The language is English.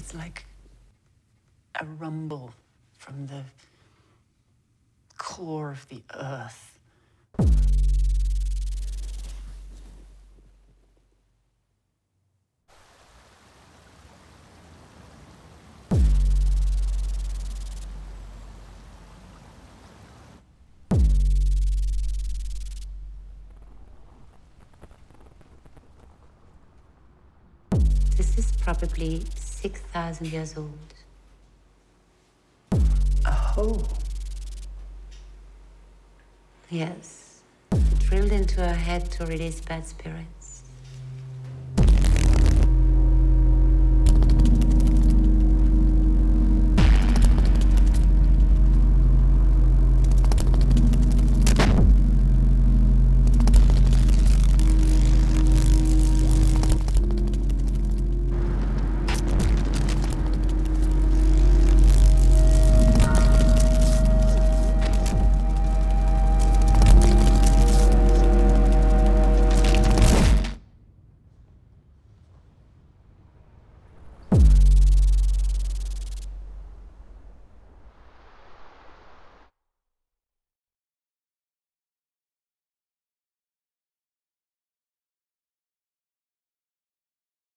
It's like a rumble from the core of the earth. This is probably 6,000 years old. A hole? Yes. Drilled into her head to release bad spirits.